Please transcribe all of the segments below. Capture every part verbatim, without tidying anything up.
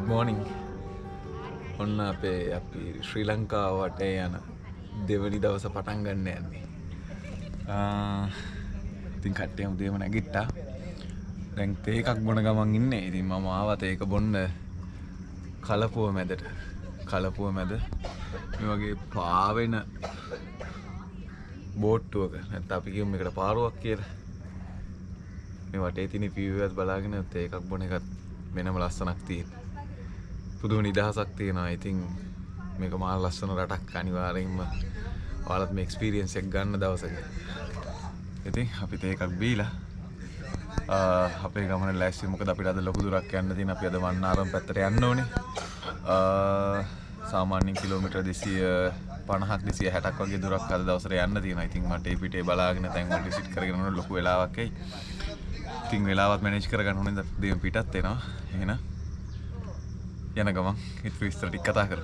morning. ඔන්න අපේ අපි ශ්‍රී ලංකාව වටේ යන දෙවනි දවස පටන් ගන්න යන්නේ. ආ ඉතින් කට්ටියම උදේම නැගිට්ටා. දැන් තේ එකක් බොන ගමන් ඉන්නේ. ඉතින් මම ආවා තේ එක බොන්න කලපුව මැදට. කලපුව මැද මේ වගේ පාවෙන බෝට්ටුවක නැත්නම් අපි කියමු මේකට පාරුවක් කියලා. මේ වටේ තියෙන view එකත් බලාගෙන තේ එකක් බොන එකත් වෙනම ලස්සනක් තියෙනවා. පුදුම නිදහසක් තියෙනවා. ඉතින් මේක මහා ලස්සන රටක් අනිවාර්යෙන්ම ඔයාලත් මේ එක්ස්පීරියන්ස් එක ගන්න දවසක. ඉතින් අපි තේ එකක් බීලා අපේ ගමන ලෑස්ති. මොකද අපිට අද ලොකු දුරක් යන්න තියෙන. අපි අද වන්නාරම් පැත්තට යන්න ඕනේ. සාමාන්‍යයෙන් කිලෝමීටර් දෙසිය පනහක් දෙසිය හැටක් වගේ දුරක් අද දවසට යන්න තියෙනවා. ඉතින් මට ඒ පිටේ බලාගෙන තැන් වල විසිට් කරගෙන යන ලොකු වෙලාවක් එයි. ඉතින් වෙලාවත් මැනේජ් කරගන්න ඕනේ. දෙවියන් පිටත් එනවා. එහෙනම් යන ගමන් හිත විස්තර ටික කතා කරමු.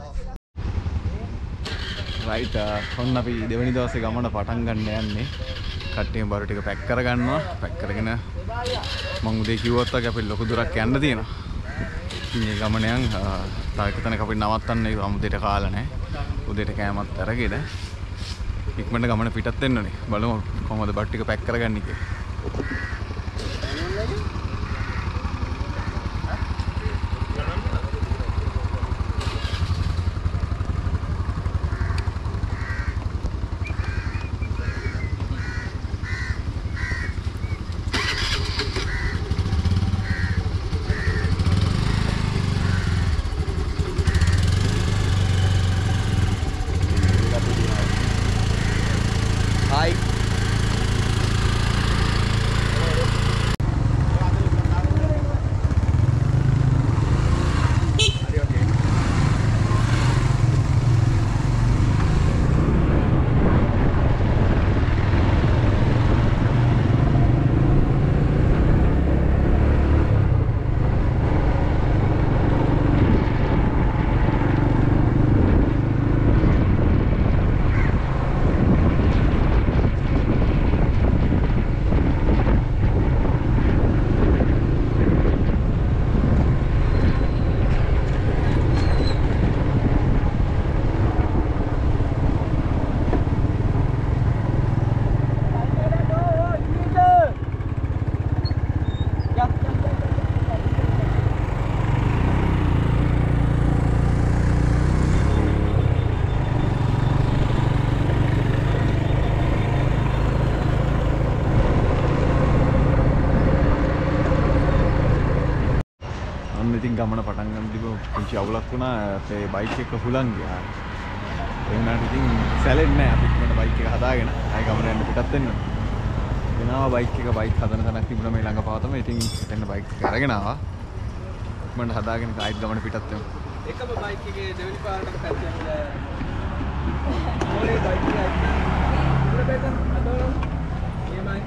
රයිට් ඔන්න අපි දෙවෙනි දවසේ ගමන පටන් ගන්න යන්නේ. කට්ටියම බරු ටික පැක් කරගන්නවා. පැක් කරගෙන මම උදේ කිව්වත් වගේ අපි ලොකු දුරක් යන්න තියෙනවා. මේ ගමනයන් තව එක තැනක අපි නවත්තන්නේ අමුදේට කාලා නැහැ. උදේට කෑමත් අරගෙන ඉක්මනට ගමන පිටත් වෙන්න ඕනේ. බලමු කොහොමද බත් ටික පැක් කරගන්නේ කියලා. Hi. ඉතින් ගමන පටන් ගන්න තිබු පුංචි අවුලක් වුණා. අපේ බයික් එක හුලං ගියා. ඒ වුණාට ඉතින් සැලෙන්නේ නැහැ. අපි ඉක්මනට බයික් එක හදාගෙන ආයි ගමන යන්න පිටත් වෙන්න. එනවා බයික් එක බයික් හදන තැනක් තිබුණා මේ ළඟ පාතම. ඉතින් එතන බයික් එක අරගෙන ආවා. ඉක්මනට හදාගෙන ආයිත් ගමන පිටත් වෙමු. එකම බයික් එකේ දෙවෙනි පාරකට පැත්තෙන් යනවා. ඕනේ බයික් එක ඉන්න. ඉන්න බෑක අතෝ. එමයි.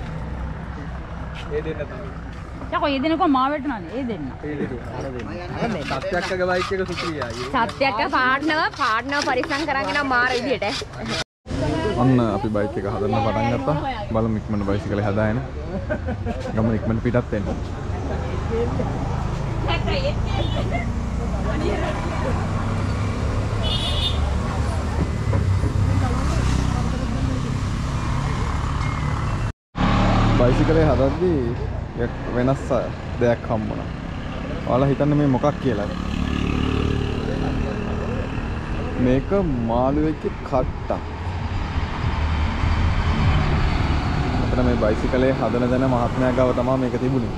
ඒ දෙන්න තමයි. යකෝ ඒ දෙන්නකෝ මාවට නනේ ඒ දෙන්න. ඒ දෙන්න. අර දෙන්න. සත්‍යක්කගේ බයික් එක සුපිරියයි. සත්‍යක්ක පාර්ට්නර් පාර්ට්නර් පරිස්සම් කරගෙන මාර විදියට. ඔන්න අපි බයික් එක හදන්න පටන් ගත්තා. බලමු ඉක්මනට බයිසිකලේ හදාගෙන ගමන ඉක්මනට පිටත් වෙන්න. බයිසිකලේ හදද්දී වෙනස් දෙයක් හම්බුණා. ඔයාලා හිතන්නේ මේ මොකක් කියලාද? මේක මාළු වෙච්ච කට්ටක්. අපිට මේ බයිසිකලේ හදන දන මහත්මයා ගාව තමයි මේක තිබුණේ.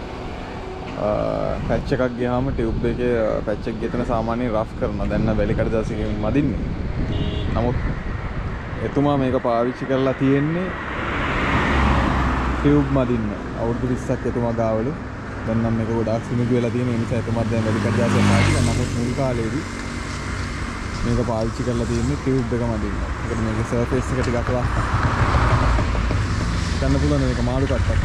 පැච් එකක් ගියාම ටියුබ් එකේ පැච් එක ගෙතන සාමාන්‍යයෙන් රෆ් කරනවා. දැන් නම් වැලි කඩදාසියකින් මදින්නේ. නමුත් එතුමා මේක පාවිච්චි කරලා තියෙන්නේ ටියුබ් මදින්න. අවුරුදු විස්සක් එතුමා ගාවලු. දැන් නම් මේක ගොඩාක් සිනිදු වෙලා තියෙන නිසා එතුමා දැන් වැලි කඩදාසිය පාවිච්චි කරනවා. නමුත් මුල් කාලේදී මේක පාවිච්චි කරලා තියෙන්නේ ටියුබ් එක මදින්න. ඒකට මේක සර්ෆේස් එක ටිකක් වහ. ගන්න පුළුවන් මේක මාළු කට්ටක්.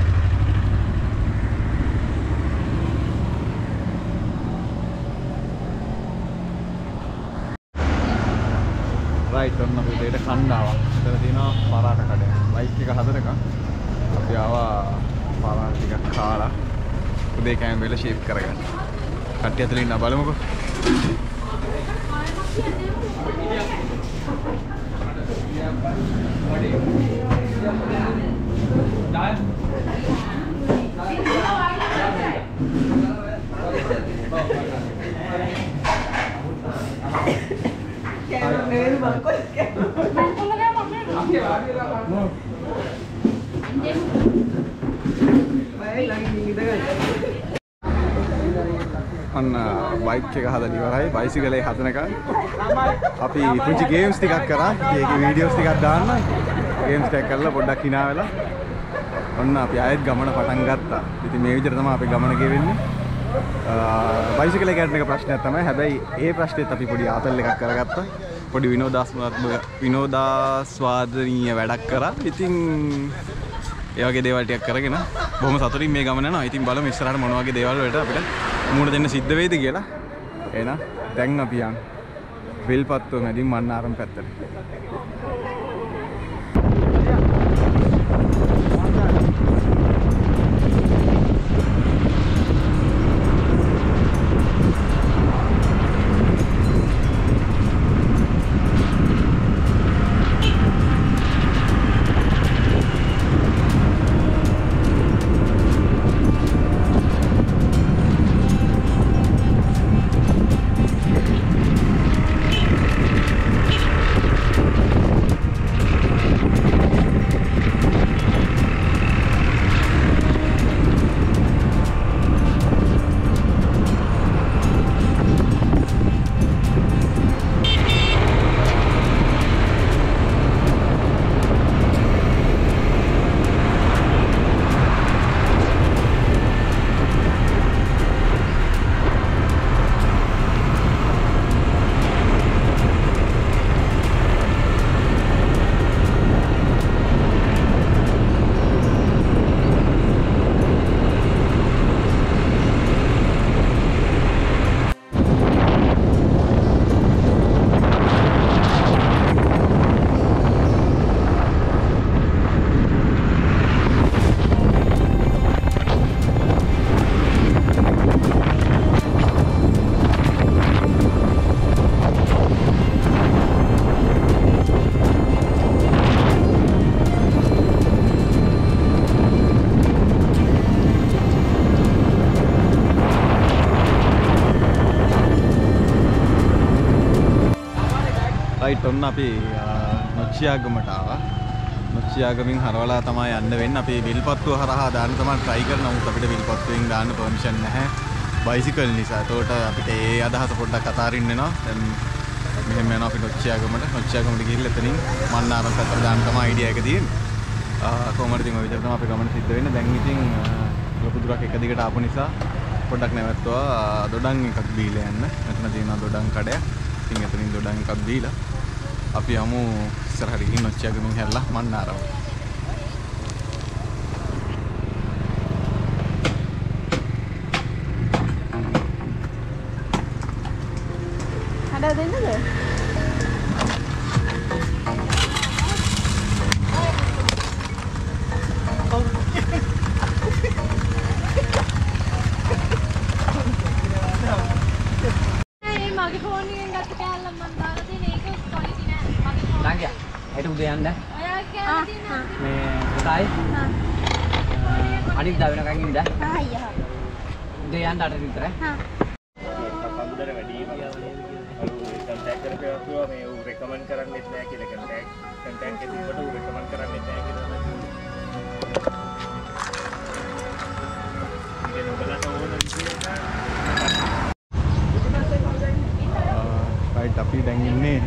රයිට් ඔන්න අපි දෙයට කණ්ඩාවක්. එතන තියෙනවා පරාට කඩේ. බයික් එක හදනකම් අපි ආවා පරාට ටිකක් කාලා උදේ කෑම වල ෂේප් කරගන්න. කට්ටිය අතරින් ඉන්න බලමුකෝ. අන්න බයික් එක හදලා ඉවරයි. බයිසිකලේ හදනකම් අපි පුංචි ගේම්ස් ටිකක් කරා. ඒකේ වීඩියෝස් ටිකක් දාන්න. ගේම්ස් ටිකක් කරලා පොඩ්ඩක් hina වෙලා ඔන්න අපි ආයෙත් ගමන පටන් ගත්තා. ඉතින් මේ විදිහට තමයි අපි ගමන ගෙවෙන්නේ. බයිසිකලේ ගැටන එක ප්‍රශ්නයක් තමයි. හැබැයි ඒ ප්‍රශ්නේත් අපි පොඩි ආතල් එකක් කරගත්තා. පොඩි විනෝදාස්මක විනෝදාස්වාදනීය වැඩක් කරා. ඉතින් ඒ වගේ දේවල් ටිකක් කරගෙන බොහොම සතුටින් මේ ගමන යනවා. ඉතින් බලමු ඉස්සරහට මොන වගේ දේවල් වලට අපිට මුහුණ දෙන්න සිද්ධ වෙයිද කියලා. එහෙනම් දැන් අපි යන් විල්පත්තුව මැදින් මන්නාරම් පැත්තට. රයිට් ඔන්න අපි නොච්චියාගමට ආවා. නොච්චියාගමින් හරවලා තමයි යන්න වෙන්නේ. අපි විල්පත්තුව හරහා දාන්න තමයි try කරනවා. නමුත් අපිට විල්පත්තුවෙන් දාන්න permission නැහැ. බයිසිකල් නිසා. ඒකට අපිට ඒ අදහස පොඩ්ඩක් අතාරින්න වෙනවා. දැන් මෙහෙම යනවා අපි නොච්චියාගමට. නොච්චියාගමට ගිහිල්ලා එතනින් මන්නාරම් පැත්තට දාන්න තමයි idea එක තියෙන්නේ. කොහොමද ඉතින් ඔය විදිහට තමයි අපි ගමන සිද්ධ වෙන්නේ. දැන් ඉතින් ලොකු දුරක් එක දිගට ආපු නිසා පොඩ්ඩක් නැවතුවා දොඩම් එකක් බීලා යන්න. මෙතන තියෙනවා දොඩම් කඩයක්. ඉතින් එතනින් දොඩම් එකක් බීලා අපි යමු ඉස්සරහට ගිහින් නොච්චියාගමින් හැරලා මන්නාරම්. හදලා දෙන්නද? මගේ ෆෝන් එකෙන් ගත්ත කෑල්ල මම දාලා තියෙන ඒක ක්වොලිටි නෑ මගේ ෆෝන් ළඟියා හෙට උදේ යන්න ඔයා කෑල්ල තියෙනවා මේ පුතායි හා අනිත් දා වෙනකන් ඉන්න හා අයියා උදේ යන්න අට විතර හා කම්බුදර වැඩි අර කන්ටැක්ට් කරපුවා මේ ඌ රෙකමන්ඩ් කරන්නෙත් නෑ කියලා කන්ටැක්ට් කන්ටැක්ට් එකේ තිබ්බට ඌ රෙකමන්ඩ් කරන්නෙත් නෑ කියලා තමයි ඒක බලන්න ඕන විදියට රයිට් අපි දැන් ඉන්නේ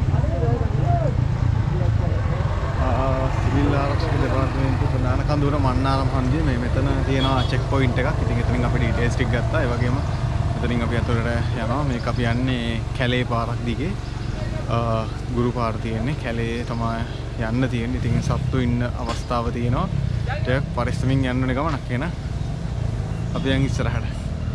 සිවිල් ආරක්ෂක දෙපාර්තමේන්තුව ප්‍රධාන කඳවුර මන්නාරම් හන්දිය. මේ මෙතන තියෙනවා චෙක් පොයින්ට් එකක්. ඉතින් එතනින් අපි ඩීටේල්ස් ටික ගත්තා. ඒ වගේම එතනින් අපි අතොරට යනවා. මේක අපි යන්නේ කැලේ පාරක් දිගේ. ගුරු පාර තියෙන්නේ කැලේ තමයි යන්න තියෙන්නේ. ඉතින් සත්තු ඉන්න අවස්ථාව තියෙනවා. ටිකක් පරිස්සමින් යන්න ඕනේ ගමනක් එන. අපි යන් ඉස්සරහට.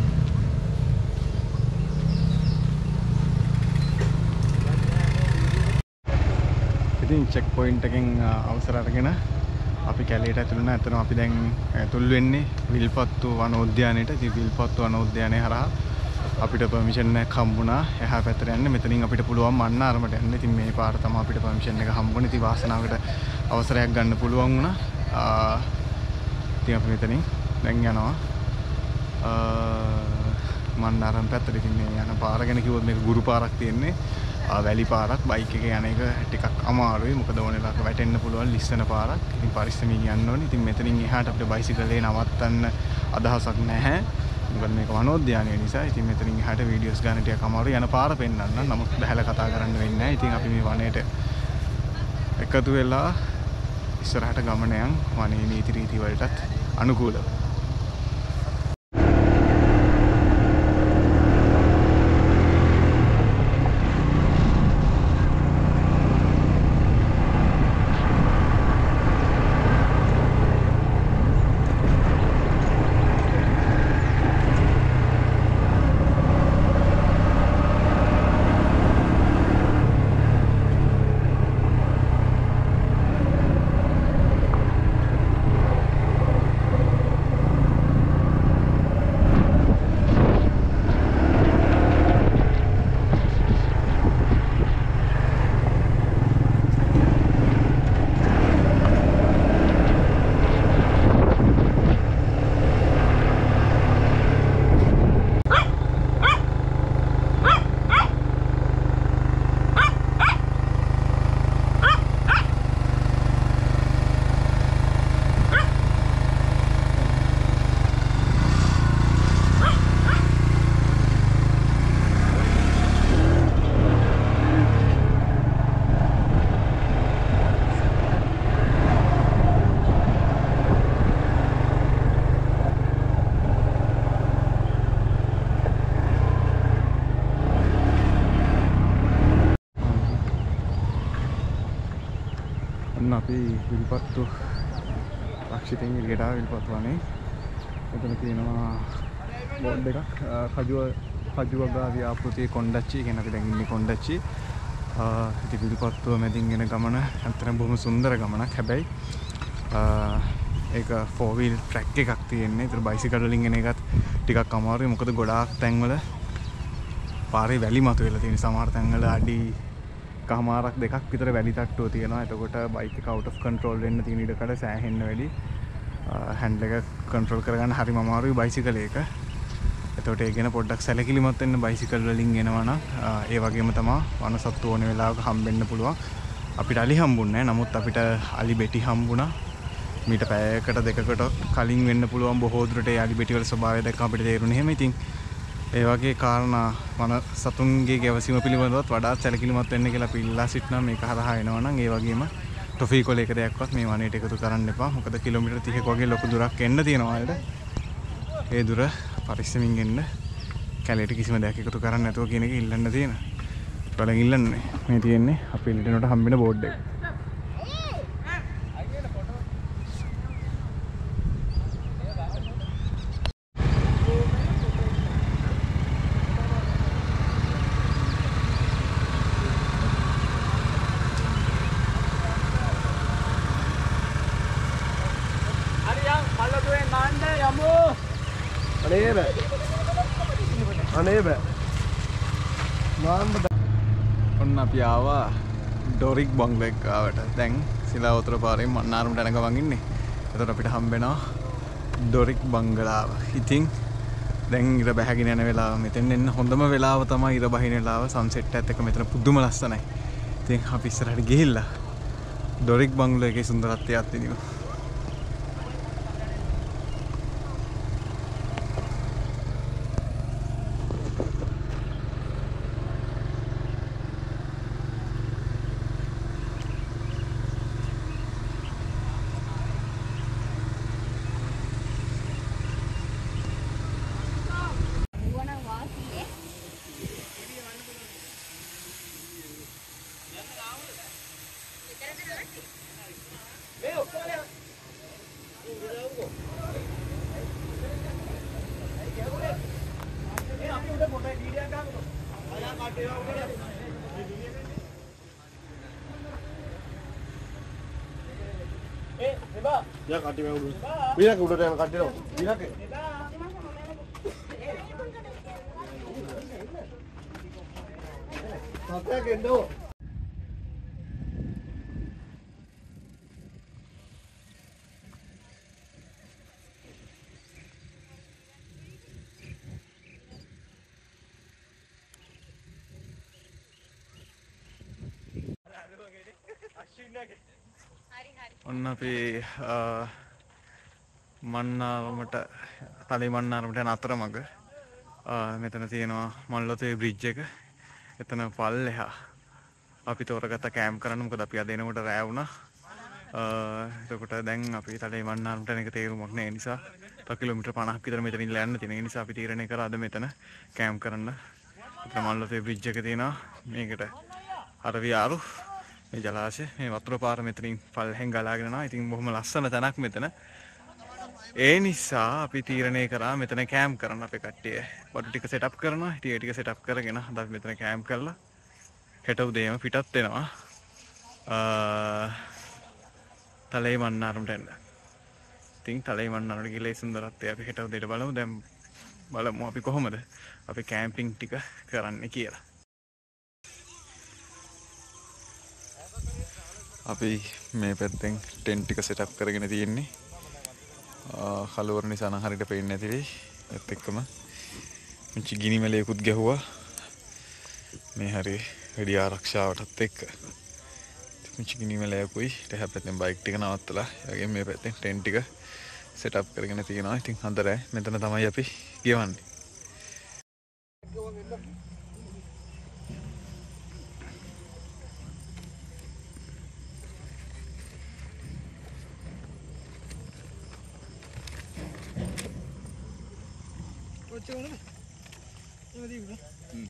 ඉතින් චෙක් පොයින්ට් එකෙන් අවසර අරගෙන අපි කැලේට ඇතුළු වෙනවා. එතන අපි දැන් ඇතුල් වෙන්නේ විල්පත්තු වනෝද්‍යානයේට. ඉතින් විල්පත්තු වනෝද්‍යානයේ හරහා අපිට පර්මිෂන් එකක් හම්බුණා එහා පැත්තට යන්න. මෙතනින් අපිට පුළුවන් මන්නාරමට යන්න. ඉතින් මේ පාර තමයි අපිට පර්මිෂන් එක හම්බුනේ. ඉතින් වාසනාවකට අවසරයක් ගන්න පුළුවන් වුණා. ඉතින් අපි මෙතනින් දැන් යනවා මන්නාරම් පැත්තට. ඉතින් මේ යන පාර ගැන කිව්වොත් මේක ගුරු පාරක් තියෙන්නේ. වැලි පාරක් බයික් එක යන එක ටිකක් අමාරුයි. මොකද ඕන වෙලාවක වැටෙන්න පුළුවන් ලිස්සන පාරක්. ඉතින් පරිස්සමින් යන්න ඕනේ. ඉතින් මෙතනින් එහාට අපිට බයිසිකලේ නවත්තන්න අදහසක් නැහැ. මොකද මේක වනෝද්‍යානය නිසා. ඉතින් මෙතනින් එහාට වීඩියෝස් ගන්න ටිකක් අමාරුයි. යන පාර පෙන්වන්න. නමුත් බහැලා කතා කරන්න වෙන්නේ නැහැ. ඉතින් අපි මේ වනයේට එකතු වෙලා ඉස්සරහට ගමන යන් වනයේ නීති රීති වලටත් අනුකූලව. අපි විල්පත්තු රක්ෂිතෙන් එළියට ආව විල්පත්තු වනේ. මෙතන තියෙනවා බෝඩ් එකක් කජුව කජුවගා ව්‍යාපෘති කොණ්ඩච්චි කියන අපි දැන් ඉන්නේ කොණ්ඩච්චි. ඉතින් විල්පත්තුව මැදින් එන ගමන අතරම බොහොම සුන්දර ගමනක්. හැබැයි ඒක ෆෝර් වීල් ට්‍රැක් එකක් තියෙන්නේ. ඒතර බයිසිකල් වලින් එන එකත් ටිකක් අමාරුයි. මොකද ගොඩාක් තැන්වල පාරේ වැලි මතුවෙලා තියෙන. සමහර තැන්වල අඩි කමාරක් දෙකක් විතර වැලි තට්ටුව තියෙනවා. එතකොට බයික් එක අවුට් ඔෆ් කන්ට්‍රෝල් වෙන්න තියෙන ඉඩකඩ සෑහෙන්න වැඩි. හැන්ඩල් එක කන්ට්‍රෝල් කරගන්න හරිම අමාරුයි බයිසිකල් එක. එතකොට ඒ ගැන පොඩ්ඩක් සැලකිලිමත් වෙන්න බයිසිකල් වලින් එනවා නම්. ඒ වගේම තමයි වනසත්තු ඕන වෙලාවක හම්බෙන්න පුළුවන්. අපිට අලි හම්බුන්නේ නැහැ. නමුත් අපිට අලි බෙටි හම්බුණා. මීට පැයකට දෙකකට කලින් වෙන්න පුළුවන්. බොහෝ දුරට ඒ අලි බෙටි වල ස්වභාවය දැක්කම අපිට තේරුණේ එහෙම. ඉතින් ඒ වගේ කාරණා වන සතුන්ගේ ගැවසීම පිළිබඳවත් වඩාත් සැලකිලිමත් වෙන්න කියලා අපි ඉල්ලා සිටිනවා. මේක හරහා එනවා නම් ඒ වගේම ටොෆී කොලයක දෙයක්වත් මේ වනයේට එකතු කරන්න එපා. මොකද කිලෝමීටර් තිහක වගේ ලොකු දුරක් එන්න තියෙනවා වලට. ඒ දුර පරිස්සමින් එන්න. කැලේට කිසිම දෙයක් එකතු කරන්න නැතුව කියන එක ඉල්ලන්න තියෙන. බලන් ඉල්ලන්නේ. මේ තියෙන්නේ අපි එළිනට හම්බෙන බෝඩ් එක. අනේ බෑ අනේ බෑ මාන්න ඔන්න අපි ආවා ඩොරික් බංග්ලෝ එක්කාවට. දැන් සිලාවතර පාරෙන් මන්නාරමට යන ගමන් ඉන්නේ. එතකොට අපිට හම්බෙනවා ඩොරික් බංගලාව. ඉතින් දැන් ඉර බැහැගෙන යන වෙලාව මෙතෙන් එන්න හොඳම වෙලාව තමයි ඉර බහින වෙලාව. සන්සෙට් එකත් එක්ක මෙතන පුදුම ලස්සනයි. ඉතින් අපි ඉස්සරහට ගිහිල්ලා ඩොරික් බංග්ලෝ එකේ සුන්දරත්වය අත්විඳිමු. Ya kati mau dulu. Bila udah yang kati dong. Bila ke? සතයක් එන්නෝ. ඔන්න අපි මන්නාරමට තලේ මන්නාරමට යන අතරමඟ මෙතන තියෙනවා මල්ලොතේ බ්‍රිජ් එක. එතන පල්ලෙහා අපි තෝරගත්ත කෑම්ප් කරන්න. මොකද අපි අද එනකොට රෑ වුණා. එතකොට දැන් අපි තලේ මන්නාරමට යන එක තේරුමක් නැහැ. ඒ නිසා තව කිලෝමීටර් පනහක් විතර මෙතනින් යන්න තියෙන. ඒ නිසා අපි තීරණය කරා අද මෙතන කෑම්ප් කරන්න. එතන මල්ලොතේ බ්‍රිජ් එක තියෙනවා. මේකට අරවියාරු මේ ජලාශය මේ වතුර පාර මෙතනින් පල්ලෙහෙන් ගලාගෙන යනවා. ඉතින් බොහොම ලස්සන තැනක් මෙතන. ඒ නිසා අපි තීරණය කරා මෙතන කෑම්ප් කරන්න. අපේ කට්ටිය බඩු ටික සෙටප් කරනවා. ඉතින් ඒ ටික සෙටප් කරගෙන අද අපි මෙතන කෑම්ප් කරලා හෙට උදේම පිටත් වෙනවා. තලේ මන්නාරමට එන්න. ඉතින් තලේ මන්නාරමට ගිහලා ඒ සුන්දරත්වය අපි හෙට උදේට බලමු. දැන් බලමු අපි කොහොමද අපි කෑම්පින් ටික කරන්නේ කියලා. අපි මේ පැත්තෙන් ටෙන්ට් ටික සෙටප් කරගෙන තියෙන්නේ. කලවර නිසා නම් හරියට පේන්නේ නැති වෙයි. ඒත් එක්කම මුචි ගිනි මැලයකුත් ගැහුවා. මේ හරිය වැඩි ආරක්ෂාවටත් එක්ක. මුචි ගිනි මැලයකුයි ඊට හැපැත්තෙන් බයික් ටික නවත්තලා ඒ මේ පැත්තෙන් ටෙන්ට් ටික සෙටප් කරගෙන තියෙනවා. ඉතින් අද රෑ මෙතන තමයි අපි ගෙවන්නේ. ඔච්චර උනේ. එමෙදී විතර. හ්ම්.